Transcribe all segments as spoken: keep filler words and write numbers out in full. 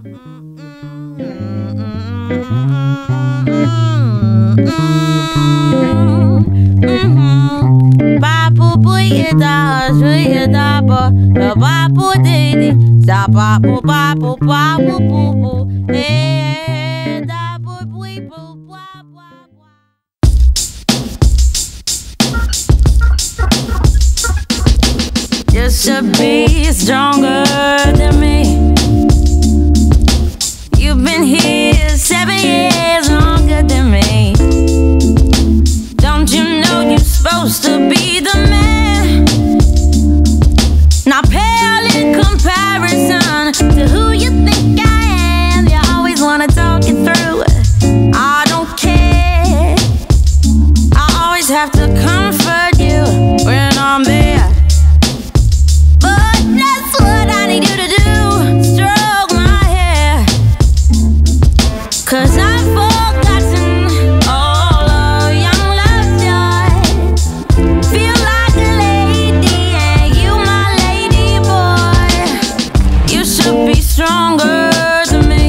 You should be stronger than me. You've been here seven years longer than me. Don't you know you're supposed to be the man? Not pale in comparison to who you think I am. You always wanna talk it through. I don't care. I always have to comfort you when I'm there. But that's what I need you to do. Stroke my hair. Cause I've forgotten all of young love's joy. Feel like a lady and you my lady boy. You should be stronger than me.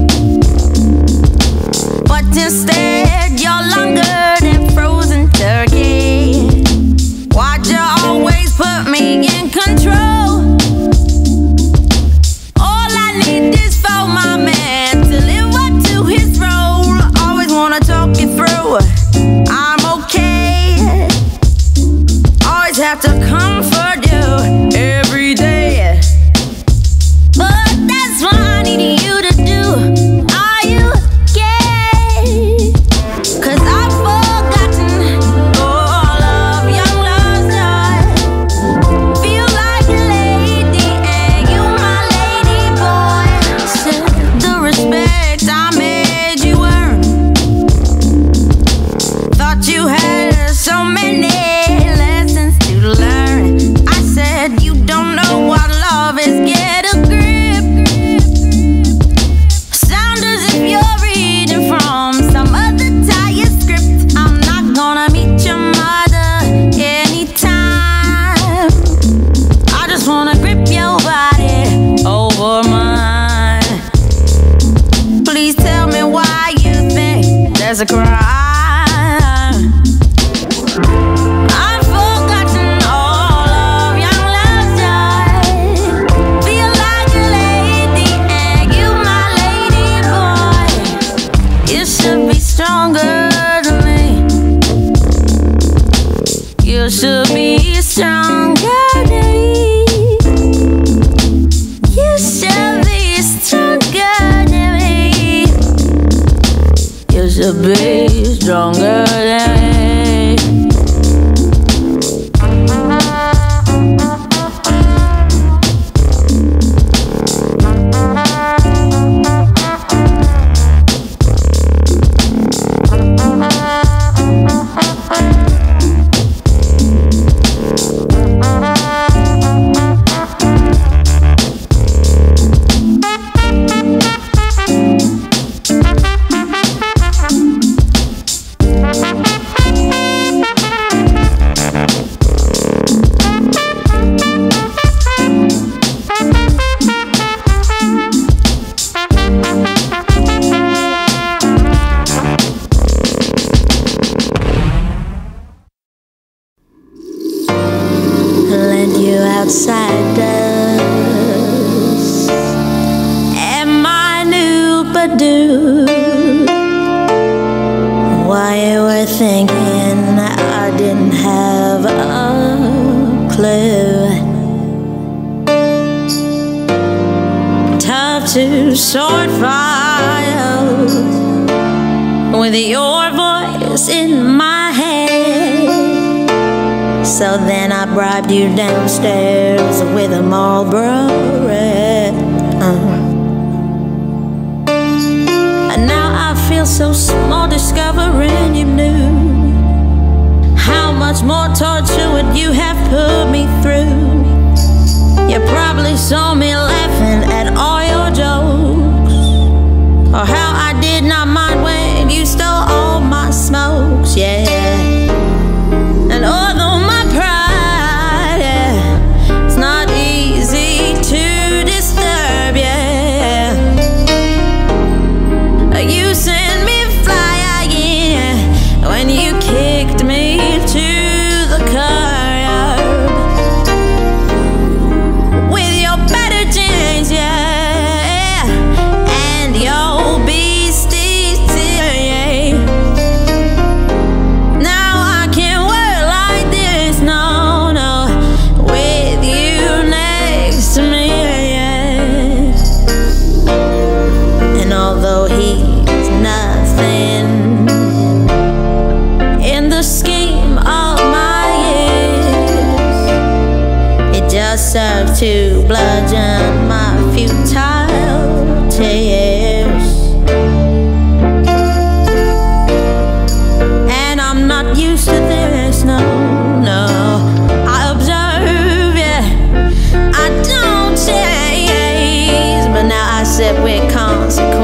But instead you're longer than frozen turkey. Why'd you always put me in control? All I need is for my man to live up to his role. Always wanna talk it through. I'm okay. Always have to comfort you every day. But that's what I need you to do. Are you gay? Cause I've forgotten all of young love's joy. Feel like a lady and you my lady boy. Said the respect I made you earn. Thought you had so many lessons to learn. I said you don't know what love is. Get a grip. Sound as if you're reading from some other tired script. I'm not gonna meet your mother anytime. I just wanna grip your body over mine. Please tell me why you think there's a crime. I've forgotten all of young love's joy. Feel like a lady and you my lady boy. You should be stronger than me. You should be stronger than me. You should be stronger than me. You should be stronger than me. Lend you outsiders and my new Badoo. While you were thinking I didn't have a clue. Tough to sort files with your voice in my head. So then I bribed you downstairs with a Marlboro Red. uh-huh. And now I feel so small discovering you knew how much more torture would you have put me through. You probably saw me laughing at all your jokes, or how I did not mind when you stole all my smokes, yeah. And although my pride, yeah, it's not easy to disturb, yeah,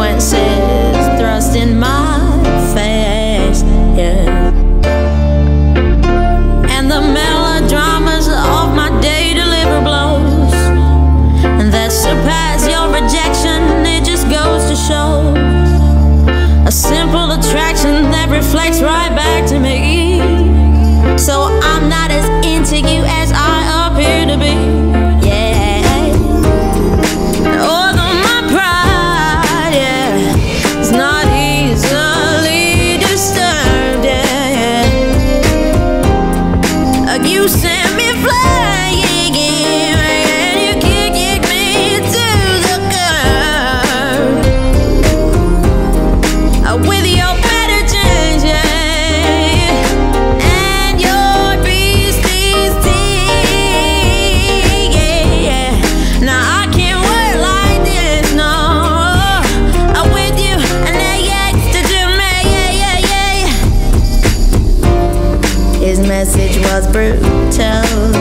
consequences thrust in my face, yeah. And the melodramas of my day deliver blows that surpass your rejection. It just goes to show a simple attraction that reflects right back to me. So I'm not as into you as I appear to be, yeah. Although my pride, yeah, is not easily disturbed, yeah. You send me flying, and you kick me to the curb with your better change, yeah, and your beastie's teeth, yeah. Now I can't work like this, no. I'm with you, and that yak's to me, yeah, yeah, yeah. His message was brutal,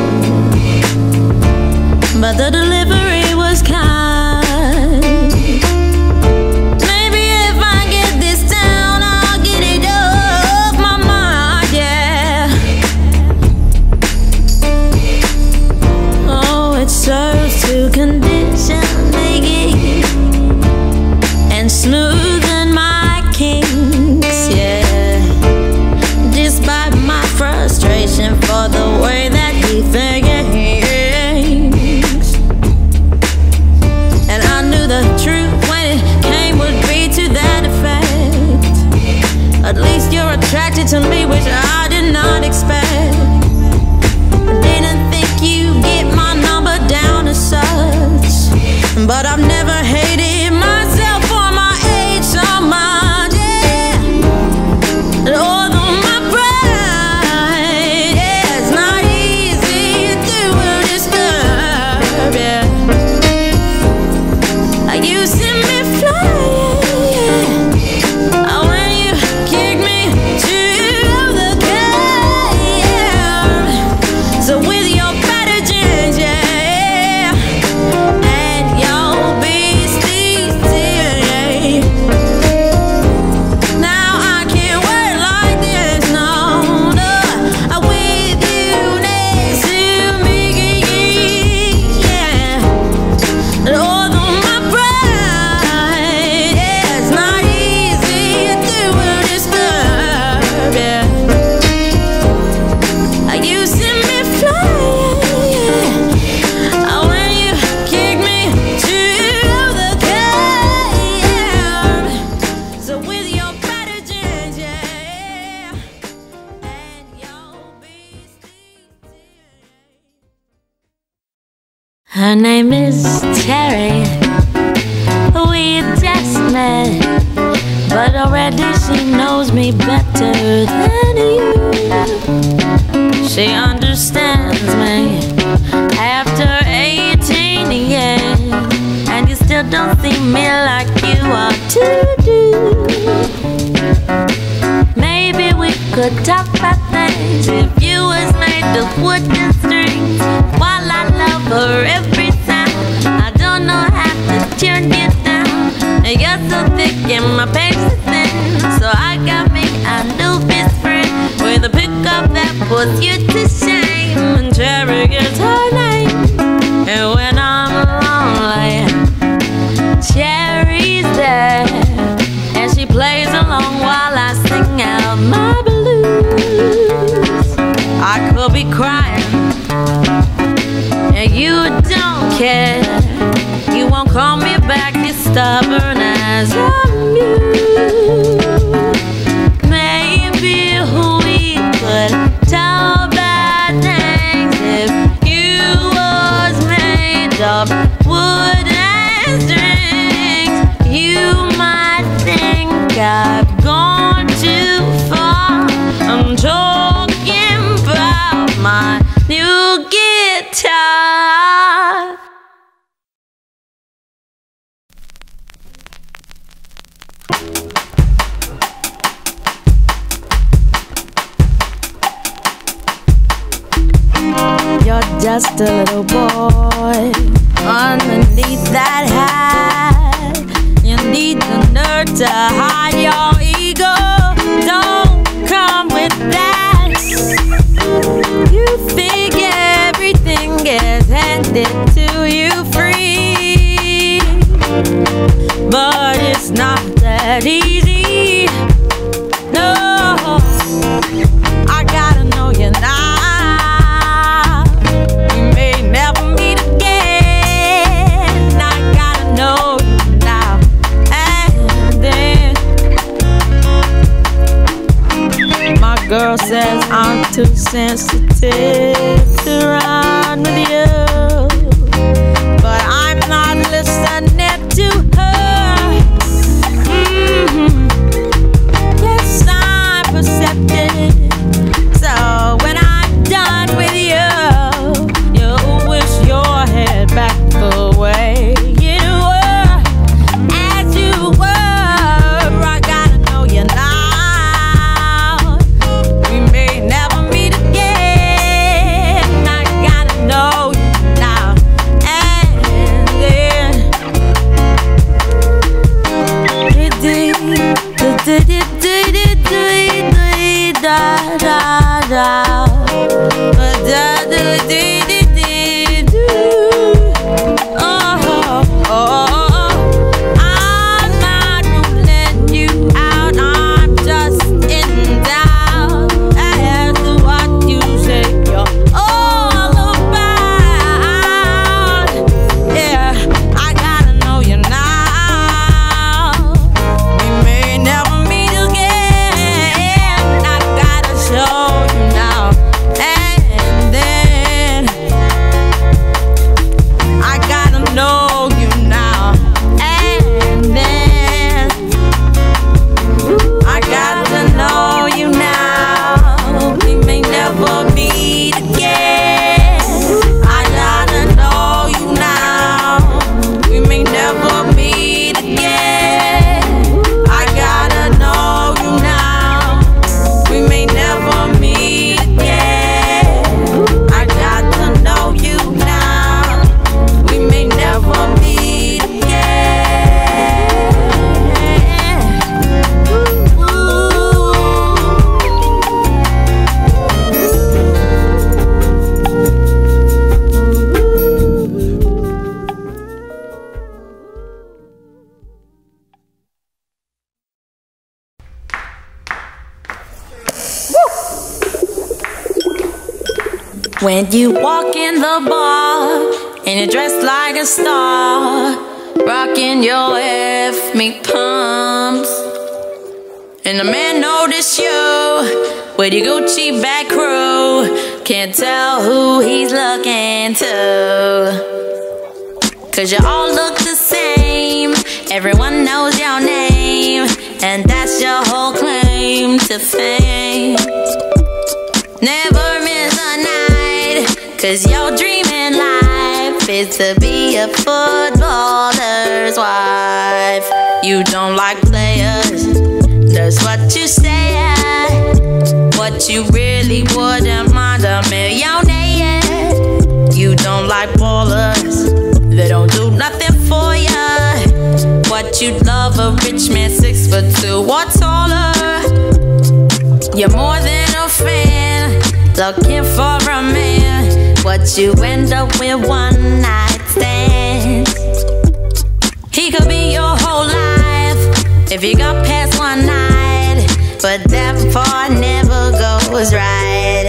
but the delivery was kind. Maybe if I get this down, I'll get it off my mind, yeah. Oh, it serves to condition me and smoothen my kinks, yeah. Despite my frustration for the way that he thinks, and I knew the truth when it came would be to that effect. At least you're attracted to me, which I did not expect. Didn't think you'd get my number down as such, but I've never hated myself for my age so much, yeah. And although my pride, yeah, it's not easy to disturb, yeah. You send me flying, yeah. Oh, when you kick me to the curb, so with your better jeans, yeah, and your beastie's teeth, yeah. Now I can't work like this, no, no. I'm with you next to me, yeah. And although my pride, yeah, it's not easy to disturb, yeah. You send me flying, yeah. Oh, when you kick me to the curb, so with your better jeans, yeah, and your beastie's teeth. Her name is Terry. We just met, but already she knows me better than you. She understands me after eighteen years, and you still don't see me like you ought to do. Maybe we could talk about things if you was made of wood and strings. While I love her every time, I don't know how to turn you down. You're so thick and my patience is thin, so I got me a new best friend with a pickup that puts you to shame. And Cherry is her name, and when I'm lonely, Cherry's there, and she plays along while I sing out my blues. I could be crying, and you don't care. You won't call me back, you're stubborn as a mule. Maybe we could talk about things if you was made of wood and strings. You might think I've gone too far. I'm talking about my new guitar. You're just a little boy underneath that hat. You need to know to hide your ego. Don't come with that. You think everything gets handed to you free, but it's not that easy. No, I gotta know you now. We may never meet again. I gotta know you now. And then my girl says I'm too sensitive to run with you, but I'm not listening to her. Mm-hmm. Yes, I'm perceptive. So when I'm done with you, you'll wish your head back the way you were, as you were. I gotta know you now. We may never meet again. I gotta know you now. And then da da da da da da do. Oh, oh, I'm not ruling you out. I'm just in doubt as to what you say you're all about. Yeah, I gotta know you now. We may never meet again. I gotta show you now. And then I gotta know you now. And then I got to know you now. We may never meet again. I gotta know you now. We may never meet again. I gotta know you now. We may never meet again. I got to know you now. We may never meet again. When you walk in the bar and you're dressed like a star, rocking your F me pumps, and the man notice you with your Gucci back crew, can't tell who he's looking to, cause you all look the same. Everyone knows your name, and that's your whole claim to fame. Never miss a night, cause your dream in life is to be a footballer's wife. You don't like players, that's what you say. What you really wouldn't mind a millionaire. You don't like ballers, they don't do nothing for ya. What you'd love a rich man six foot two or taller. You're more than a fan, looking for a man. What you end up with one night stands. He could be your whole life if you got past one night, but that part never goes right.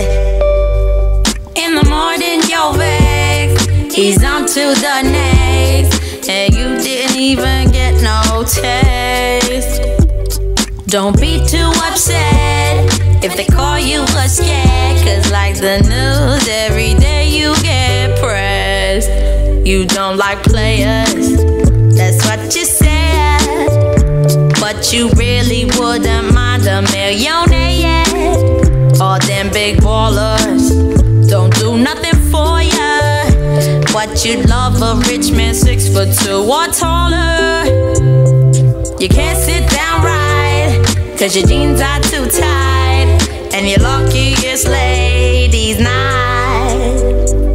In the morning you're vexed, he's on to the next, and you didn't even get no taste. Don't be too upset if they call you a scared, cause like the news, every day you get pressed. You don't like players, that's what you said, but you really wouldn't mind a millionaire. All them big ballers don't do nothing for ya. What you'd love a rich man six foot two or taller. You can't sit down right, cause your jeans are too tight, and you're lucky it's ladies' night.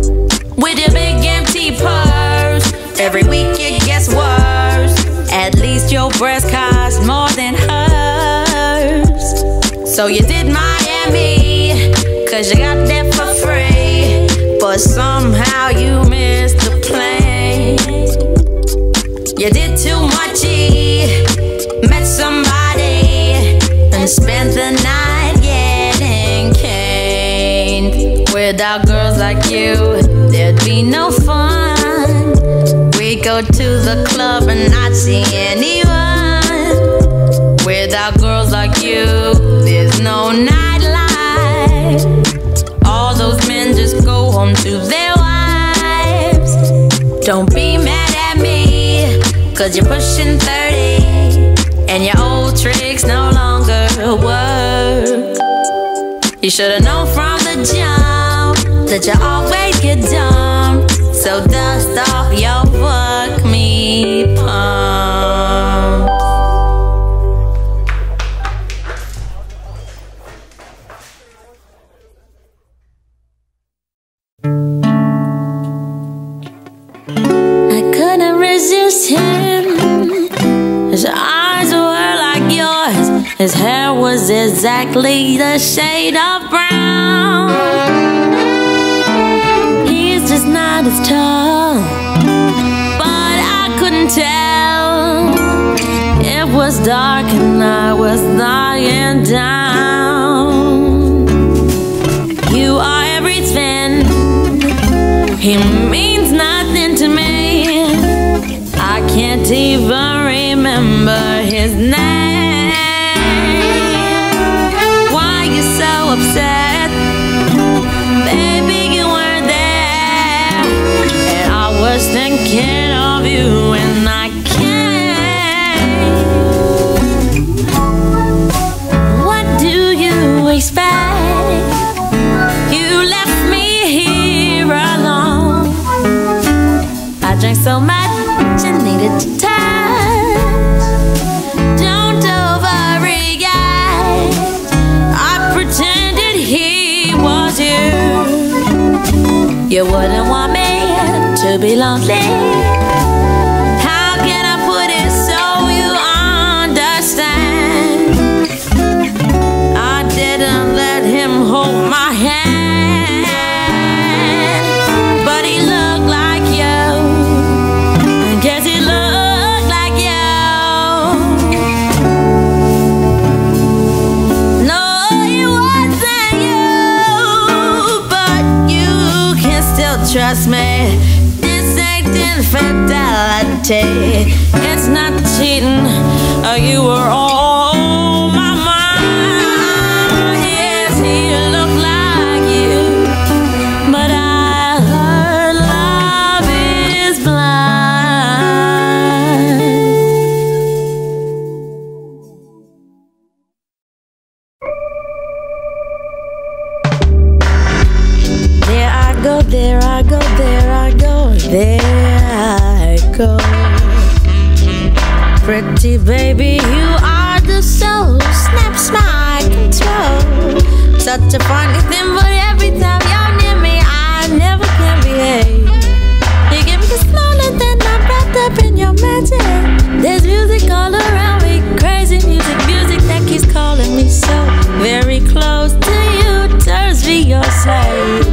With your big empty purse, every week it gets worse. At least least your breast cost more than hers. So you did Miami, cause you got there for free, but somehow you missed the plane. You did too much, E, met somebody, and spent the night getting caned. Without girls like you, there'd be no fun. We go to the club and not see anyone. Without girls like you, there's no nightlife. All those men just go home to their wives. Don't be mad at me, cause you're pushing thirty, and your old tricks no longer work. You should've known from the jump that you always get dumped. So dust off your fuck me pump. I couldn't resist him. His eyes were like yours. His hair was exactly the shade of brown. He's just not as tall, but I couldn't tell. It was dark and I was lying down. You are everything. He means nothing to me. I can't even remember his name. Why you so upset? Baby, you weren't there, and I was thinking of you and I can't. What do you expect? You left me here alone. I drank so much and needed to touch. Don't overreact. I pretended he was you. You wouldn't want me to be lonely. How can I put it so you understand? I didn't let him hold my hand, but he looked like you. I guess he looked like you. No, it wasn't you, but you can still trust me. This ain't infidelity. It's not cheating. Uh, you were on my mind. Yes, he looked like you, but I heard love is blind. There I go, there I go, there I go, there I go. Pretty baby, you are the soul, snaps my control. Such a funny thing, but every time you're near me, I never can behave. You give me the smile and then I'm wrapped up in your magic. There's music all around me, crazy music, music that keeps calling me so very close to you, turns me your slave.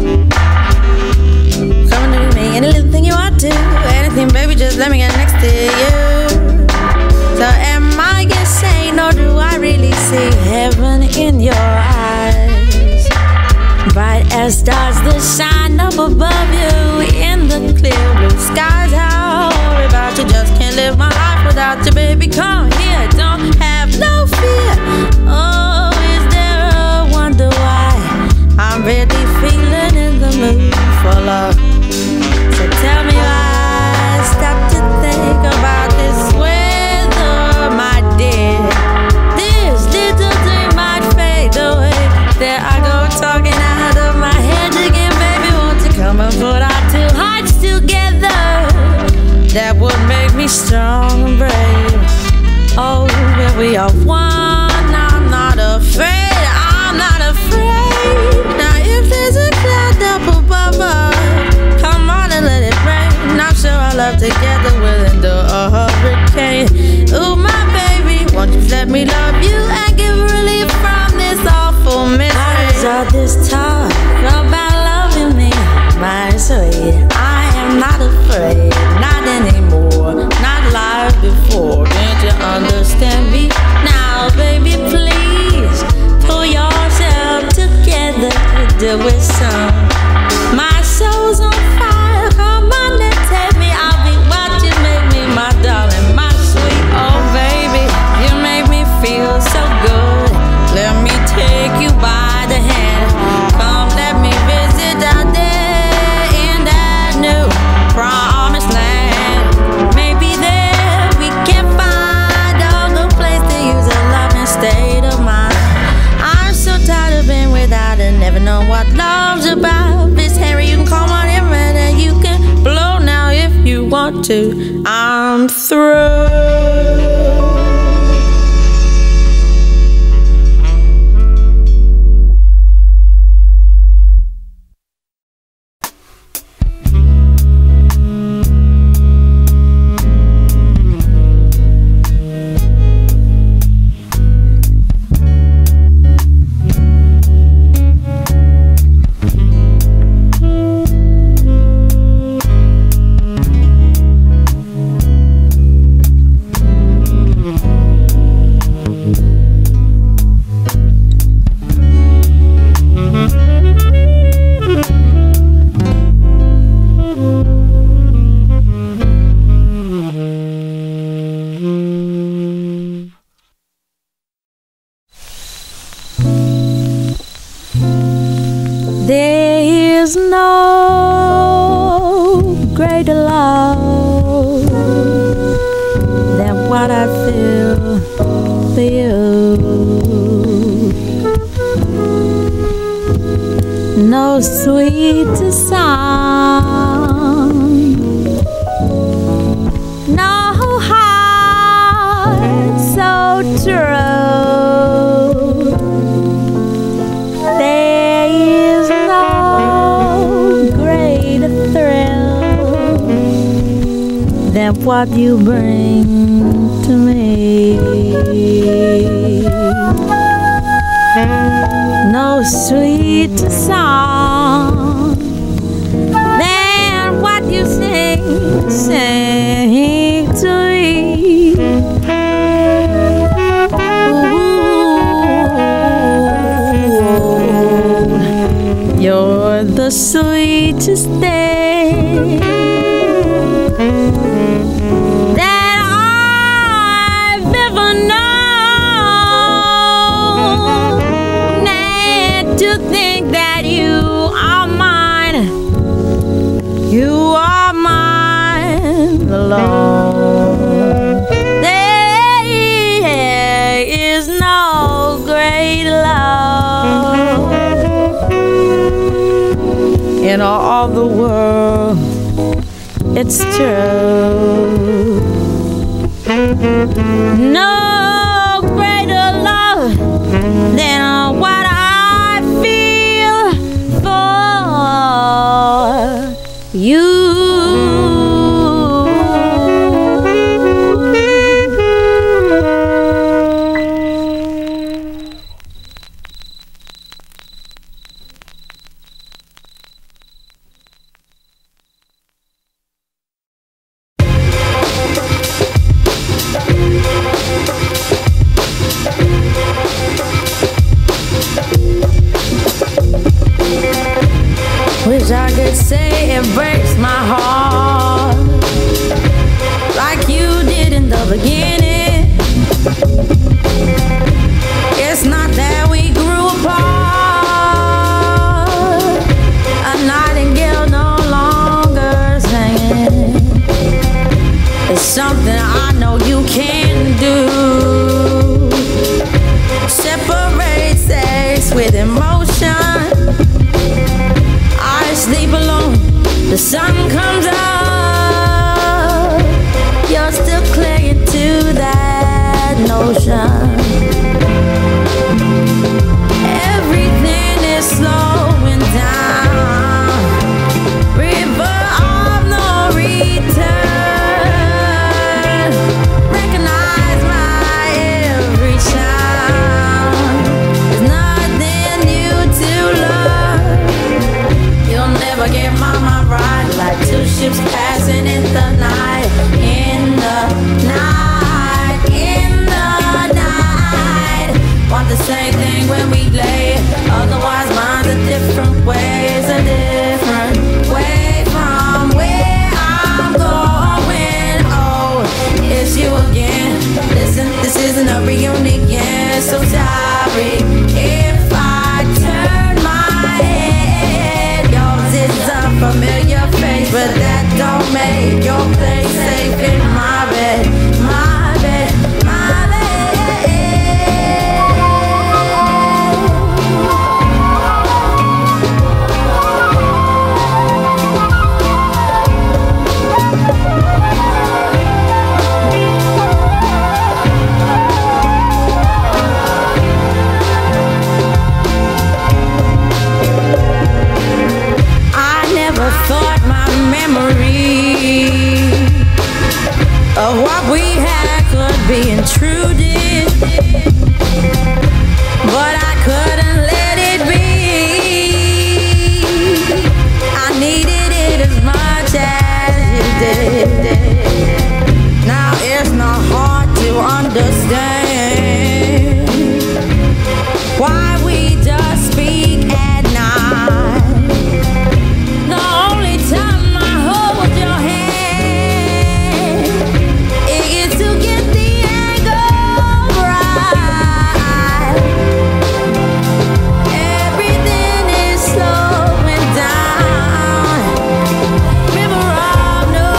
Come to me, any little thing you want to, anything baby, just let me get next to you. So am I insane, or do I really see heaven in your eyes? Bright as stars that shine up above you in the clear blue skies. How I worry about you, just can't live my life without you, baby. Come here, don't have no fear. Oh, is there a wonder why I'm really feeling in the mood for love? So tell me why I stop to think about this weather, my dear. This little dream might fade away. There I go, talking out of my head again. Baby, won't you come and put our two hearts together? That would make me strong and brave. Oh, where we are one, I'm not afraid, I'm not afraid. Now if there's a cloud up above us, come on and let it rain. I'm sure our love together will endure a hurricane. to, I'm through. There is no greater love than what I feel for you. No sweeter song, no heart so true. Than what you bring to me. No sweeter song than what you sing, sing to me. Ooh, you're the sweetest thing that I've ever known. And to think that you are mine, you are mine alone. There is no great love in all the world. It's true. No greater love than what I feel for you. Wish I could say it breaks my heart like you did in the beginning. It's not that we grew apart, a nightingale no longer singing. It's something I know you can do. Separate sex with emotion. I sleep alone, the sun comes up. You're still clinging to that notion. Everything is slowing down. River of no return. Recognize my every sound. There's nothing new to learn. You'll never get my mind right, like two ships passing in the night, in the night, in the night. Want the same thing when we lay, otherwise mine's a different way. It's a different way from where I'm going. Oh, it's you again. Listen, this isn't a reunion, so sorry if I turn my head. Yours is a familiar face, but that don't make your place safe in my bed, my bed, my bed. of what we had could be intruded, but I couldn't let it be. I needed it as much as you did. Now it's not hard to understand why we just speak at night. The only time I hold your hand is to get the angle right. Everything is slowing down. River of no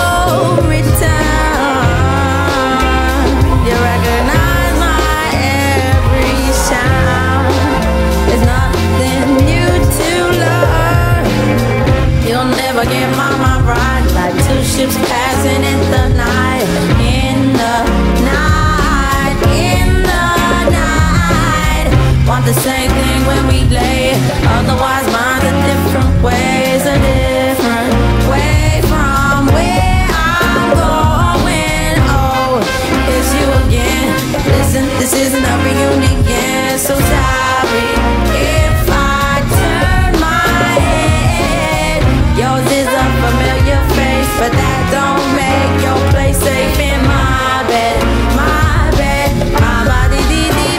return. You recognize my every sound. There's nothing new to learn. You'll never get my mind right, like two ships passing in the night, in the night, in the night. Want the same thing when we lay, otherwise minds are different ways, a different way from where I'm going. Oh, it's you again. Listen, this isn't a reunion, so sorry if I turn my head. Yours is a familiar face, but that don't make your place safe in my bed, my bed, my body, dee dee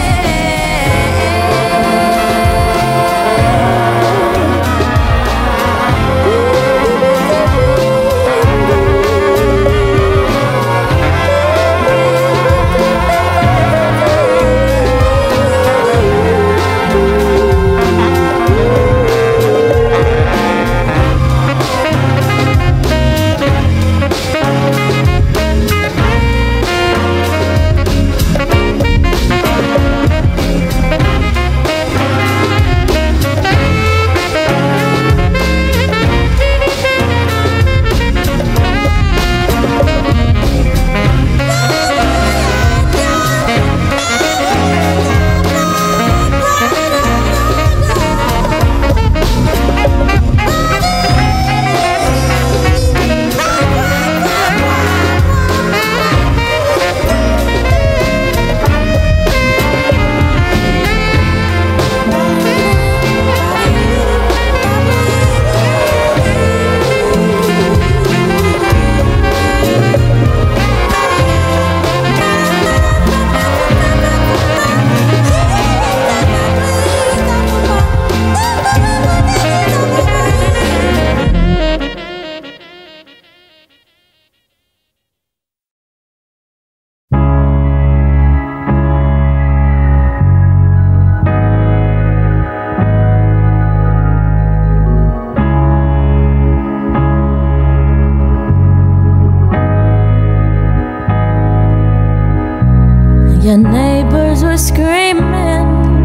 Your neighbors were screaming,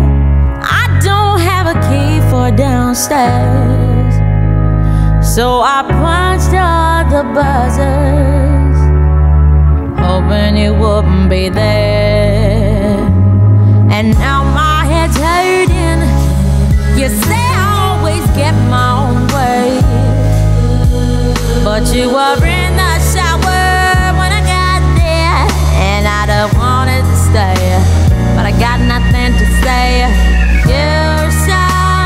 I don't have a key for downstairs. So I punched all the buzzers, hoping you wouldn't be there. And now my head's hurting. You say I always get my own way, but you were in the shower when I got there, and I don't wanted to stay, but I got nothing to say. You're so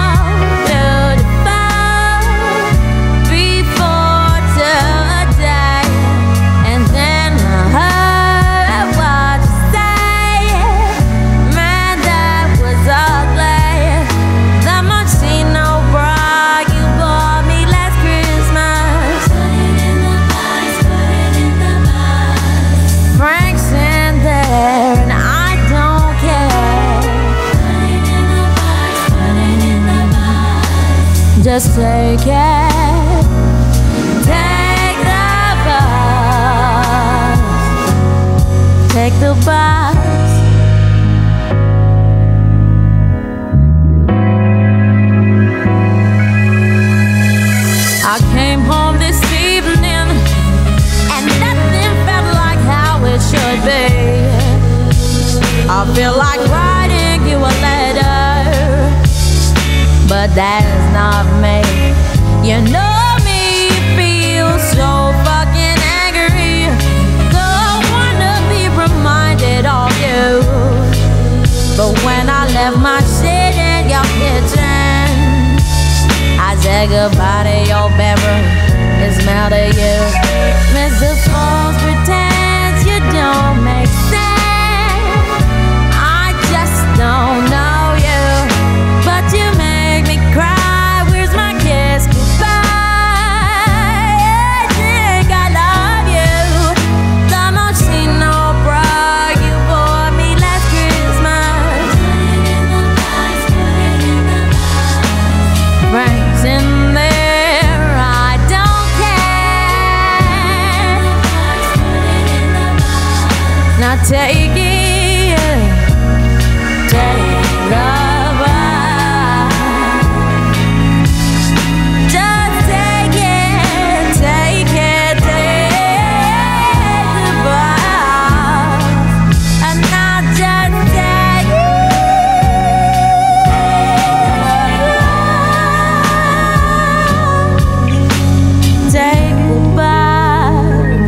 beautiful before today, and then I heard what you say. Man, that was ugly. The Moschino bra you bought me last Christmas. Put it in the box, put it in the box. Frank's in there and I don't care. Put it in the box, put it in the box. Just take it. Take the bus. Take the bus. I came home this evening and nothing felt like how it should be. I feel like writing you a letter, but that is not me. You know me, feel so fucking angry. Go left my shit in your kitchen. I said goodbye to your bedroom, it smelled of you. Mister Falls pretends you don't make sense. I just don't know you, but you make me cry. Where's my kiss goodbye? I think I love you. The Moschino bra you bought me last Christmas. Rings in there, I don't care. Now take it, take goodbye. Just take it, take it, take goodbye. And now just take it, take goodbye.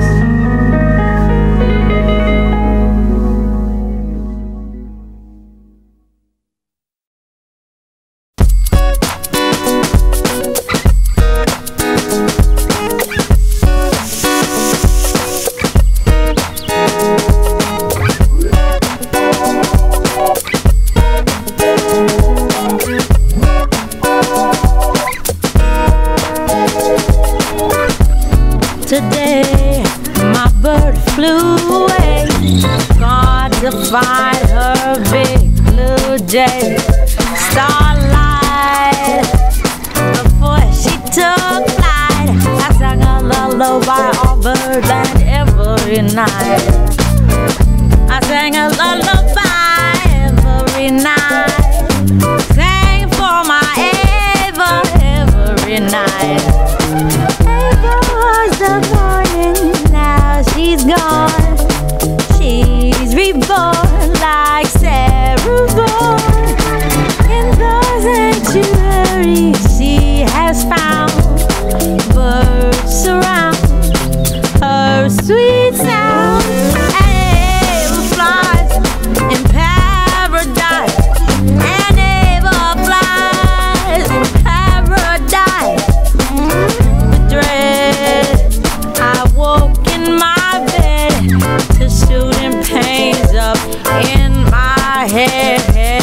Today, my bird flew away, gone to find her big blue jay. Starlight, before she took flight, I sang a lullaby all birdland every night. I sang a lullaby every night, sang for my Ava every night. Ava was the morning, now she's gone. She's reborn like Sarah born. In the sanctuary she has found, birds surround her sweet sound. And Ava flies in paradise, and Ava flies in paradise. With dread, I woke in my bed to shooting pains up in my head.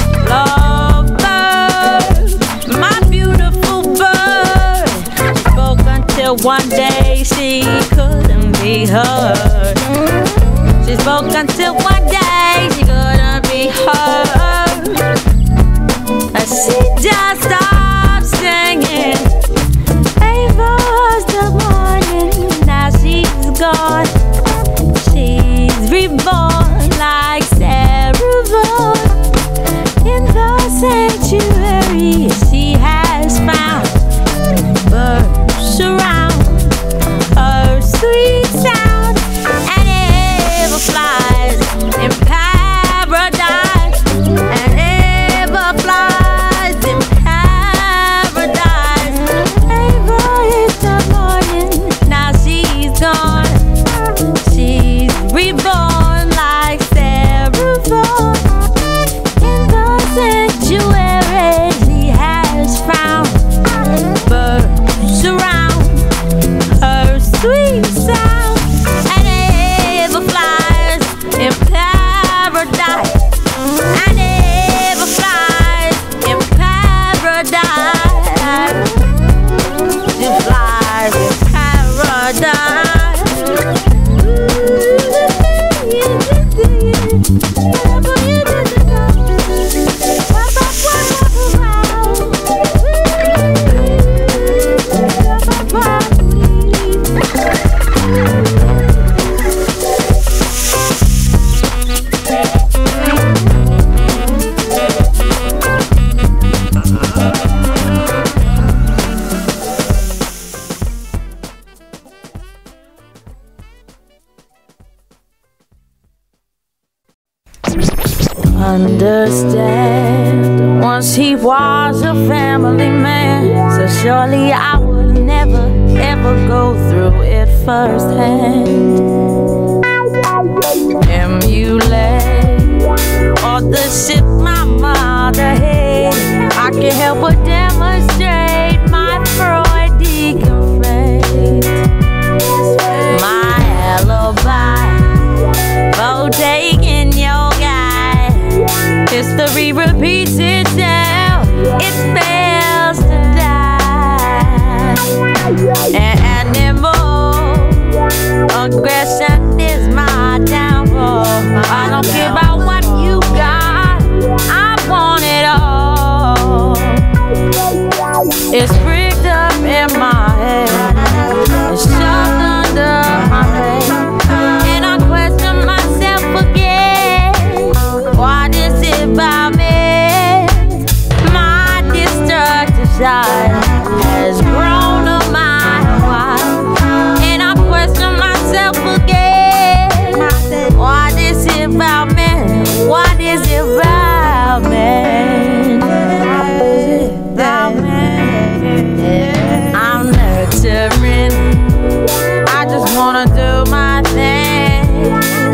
Lovebird, my beautiful bird, spoke until one day she couldn't be heard. She spoke until one day she couldn't be heard. And she just stopped singing. Ava was the morning, now she's gone. She's reborn like Sarah born. In the sanctuary she has found, birds surround her sweet sound. And Ava flies in paradise, and Ava flies in paradise. Ava is the morning, now she's gone. She's reborn like Sarah born. In the sanctuary she has found, birds surround her sweet sound. And Ava flies in paradise, and Ava flies in paradise. She flies in paradise. Understand, once he was a family man, so surely I would never ever go through it firsthand. Emulate all the shit my mother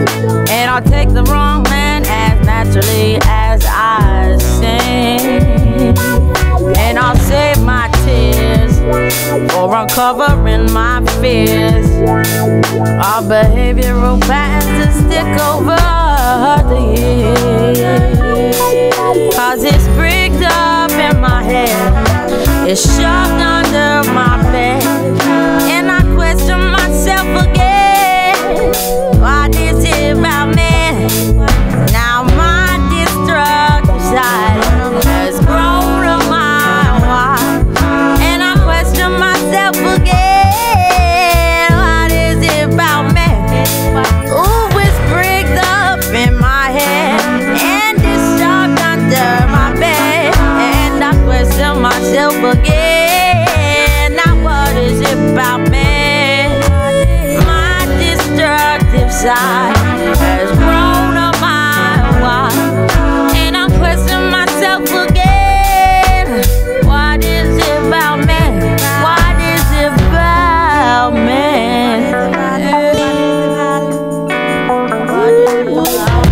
And I'll take the wrong man as naturally as I sing. And I'll save my tears for uncovering my fears. Our behavioral patterns that stick over the years. Cause it's bricked up in my head, it's shoved under my bed, and I question myself again. What is it about me? Now my destructive side has grown a mile wide, and I question myself again. What is it about me? Ooh, it's bricked up in my head, and it's shoved under my bed, and I question myself again. Now what is it about me? My destructive side has grown a mile wide, and I question myself again. What is it about me? What is it about me? What is it about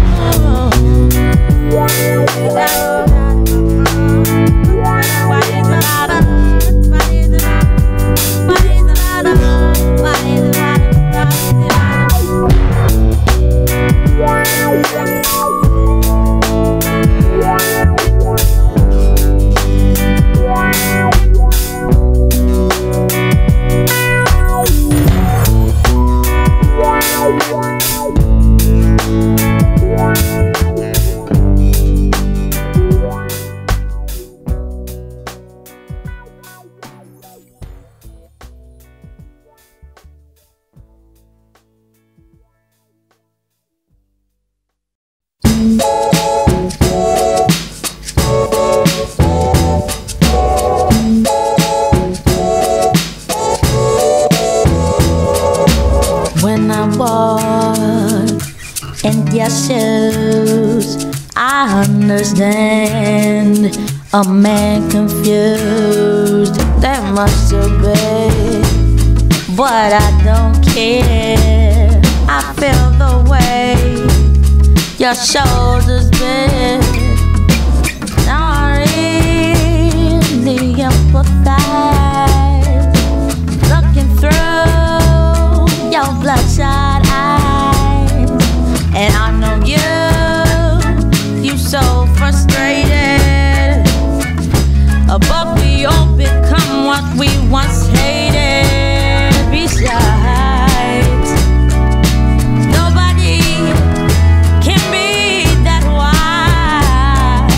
when I walk in your shoes? I understand a man confused. That must have been, but I don't care. I feel the way your shoulders bend. Not really empathize, looking through your bloodshot eyes, and I know you, you so frustrated. But we all become what we once hated. Besides, nobody can be that wise.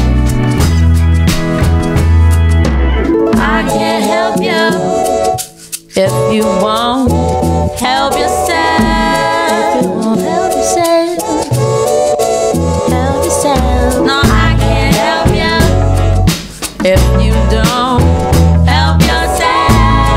I can't help you if you won't help yourself. If you won't help yourself, help yourself. No, I can't help you if you don't help yourself.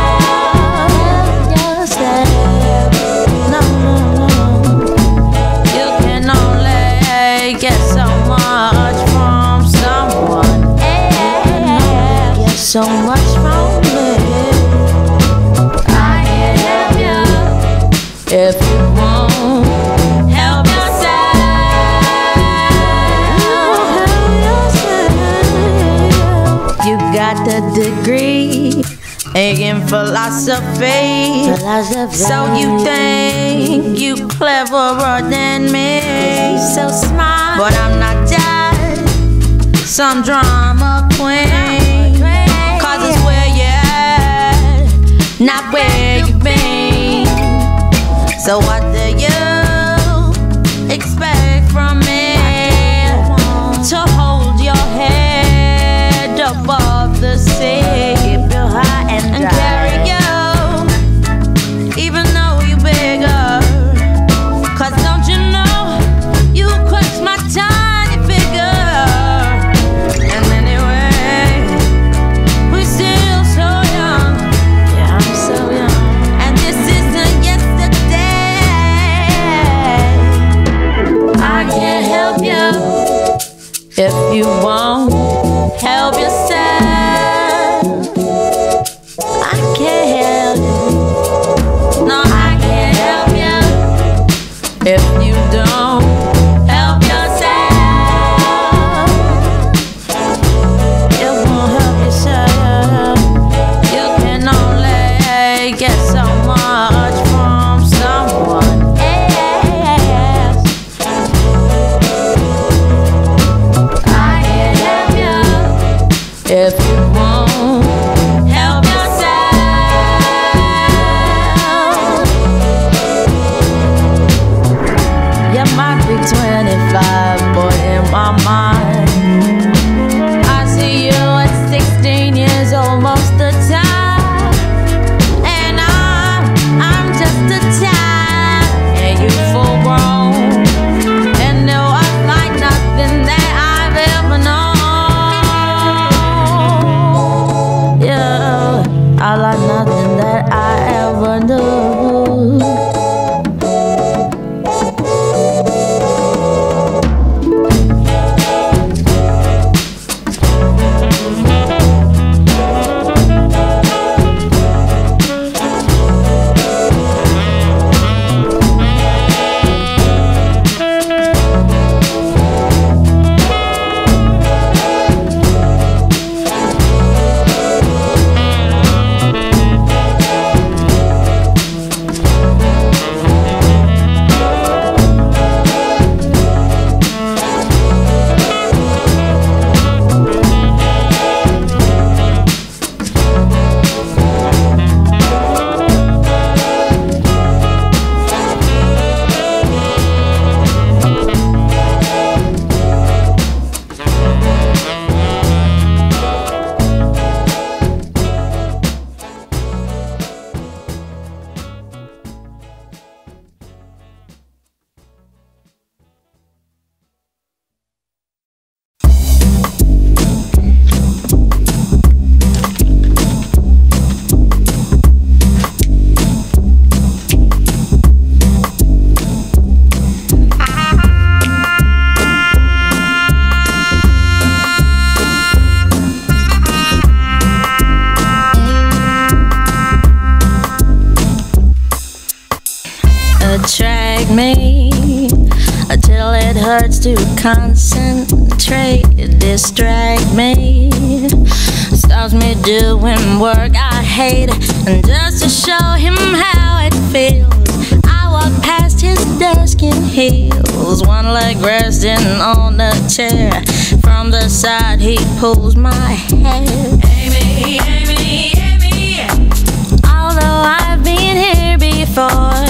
Help yourself. No, no, no. You can only get so much from someone. Yeah. Get so much from me. I can't help you if you won't help yourself. You got the degree in philosophy, philosophy. So you think you cleverer than me. So smart, but I'm not just some drama queen. Cause it's where you're at, not where you've been. So what do you expect from me? To hold your head above the sea, keep you high and, and carry you, even though you're bigger. Cause don't you know, you crush my tiny figure. And anyway, we're still so young. Yeah, I'm so young. And this isn't yesterday. I can't help you if you won't help yourself. I can't help you. No, I can't help you if you don't if you won't help yourself. You might be twenty-five, boy, in my mind I see you at sixteen years old most of the time, and I'm, I'm just a child, and you full grown, and no, I like nothing that I've ever known. Yeah, I like nothing that I ever knew. Attract me until it hurts to concentrate. Distract me, stops me doing work I hate, and just to show him how it feels, I walk past his desk in heels, one leg resting on the chair. From the side he pulls my hair. Amy, Amy, Amy. Although I've been here before,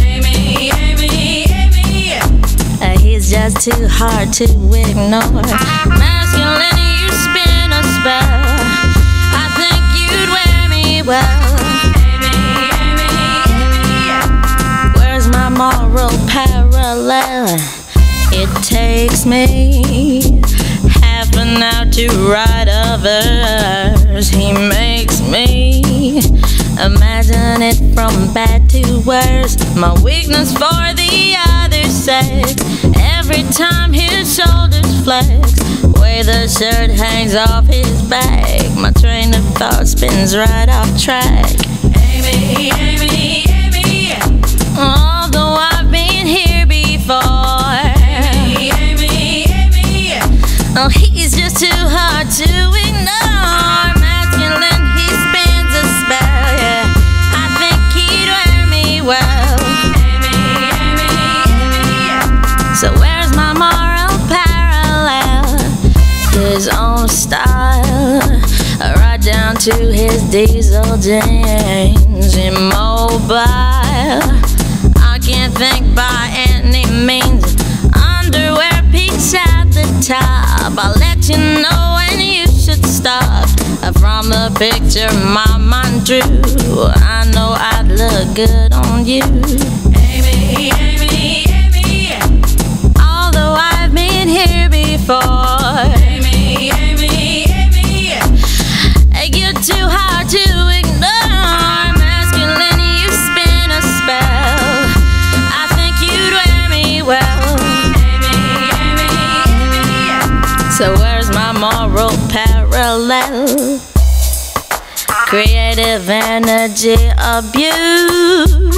he's just too hard to ignore. Masculine, you spin a spell. I think you'd wear me well. Amy, Amy, Amy. Where's my moral parallel? It takes me half an hour to write a verse. He makes me imagine it from bad to worse. My weakness for the other sex. Every time his shoulders flex, way the shirt hangs off his back, my train of thought spins right off track. Amy, Amy, Amy. Although I've been here before, Amy, Amy, Amy. Oh, he's just too hard to ignore. Masculine, he spins a spell, yeah. I think he'd wear me well. Amy, Amy, Amy. So where's my moral parallel? His own style, right down to his diesel jeans. Immobile, I can't think by any means. Underwear peaks at the top, I'll let you know when you should stop. From the picture my mind drew, I know I'd look good on you. Amy, Amy, Amy. Although I've been here before, Amy, Amy, Amy. You're too hard to ignore. Masculine, you spin a spell. I think you'd wear me well. Amy, Amy, Amy. So where's my moral parallel? Creative energy abused,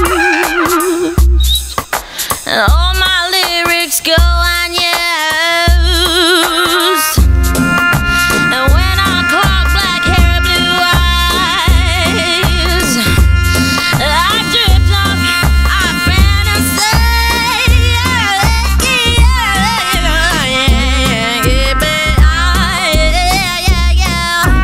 and all my lyrics go unused. And when I clock black hair, blue eyes, I drift off, I fantasize. Yeah, yeah, yeah, yeah, yeah.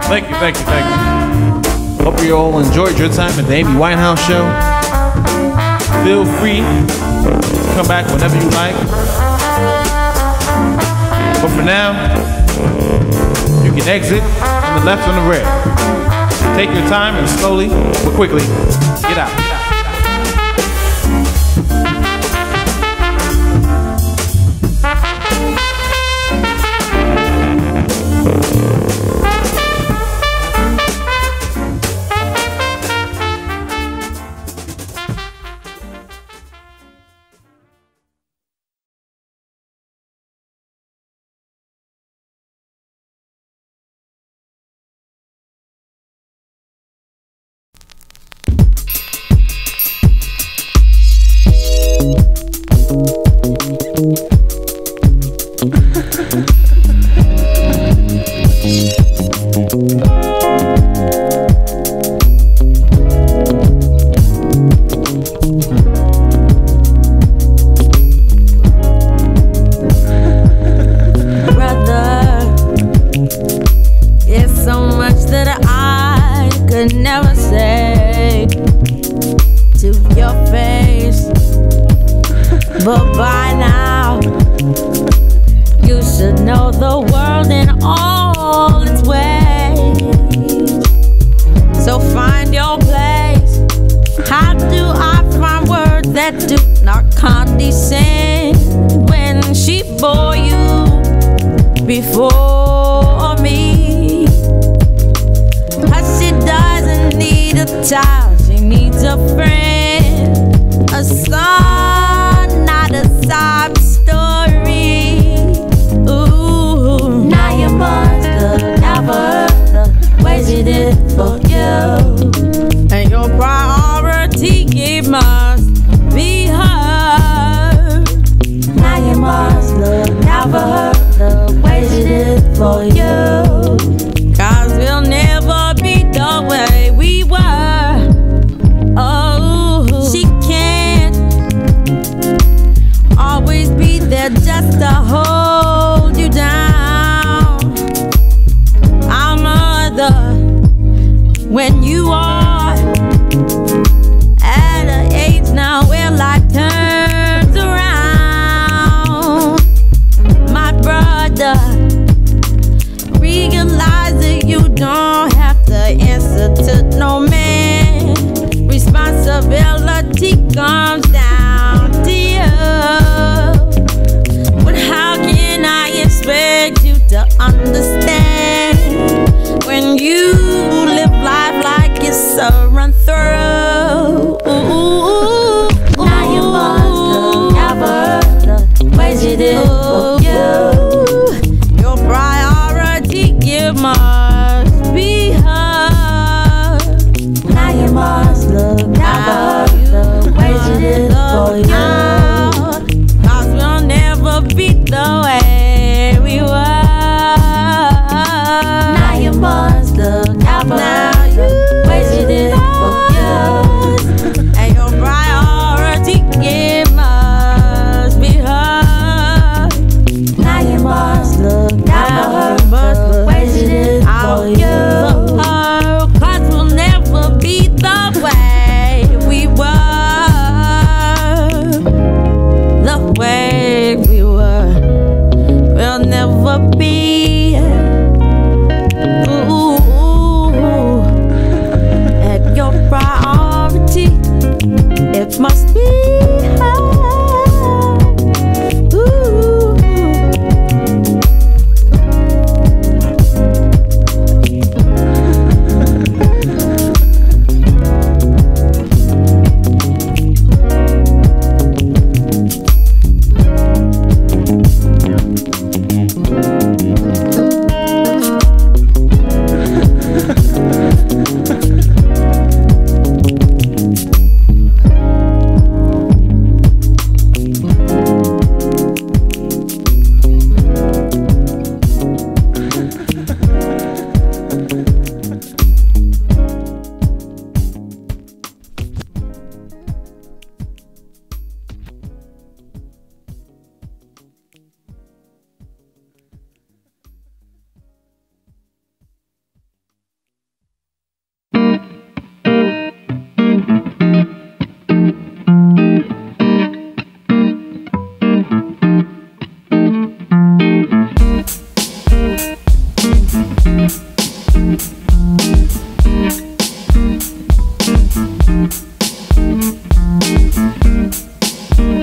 Thank you, thank you, thank you. Hope you all enjoyed your time at the Amy Winehouse Show. Feel free to come back whenever you like. But for now, you can exit on the left or the red. Take your time and slowly but quickly get out. Get out.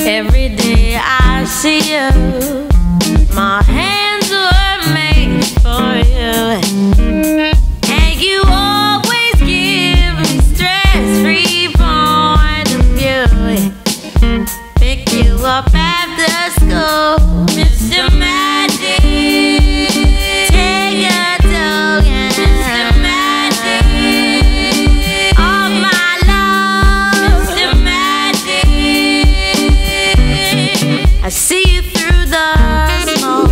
Every day I see you, my hands were made for you, and you always give me stress-free point of view. Pick you up after school, Mister Magic. Take a token, Mister Magic, of my love, Mister Magic. I see you through the smoke.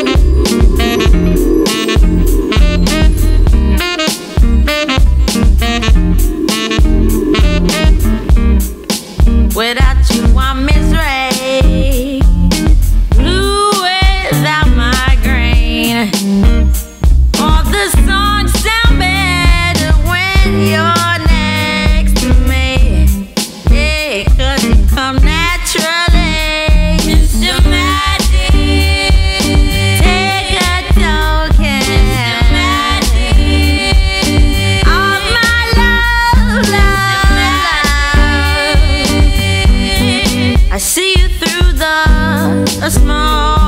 Without you, I'm misery. Blue without migraine. All the songs sound better when you're next to me. Yeah, 'cause you come naturally, Mister Magic. Take a token, Mister Magic, of my love, love, love. I see you through the smoke.